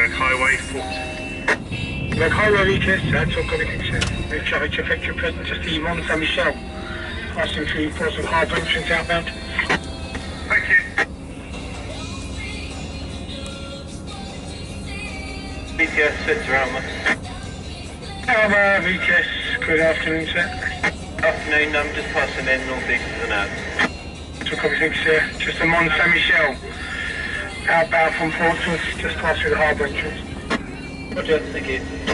Quebec Highway 40. Quebec Highway VTS, that's all good, sir. With traffic to effect your presence to the Mont Saint-Michel. Passing through Ports of Harbour entrance outbound. Thank you. VTS sits around me. Harbour VTS, good afternoon, sir. Afternoon, I'm just passing in northeast of the nav. So copy, thanks, sir. Just the Mont Saint-Michel. Outbound from Portsmouth, just past through the harbour entrance. Roger, thank you.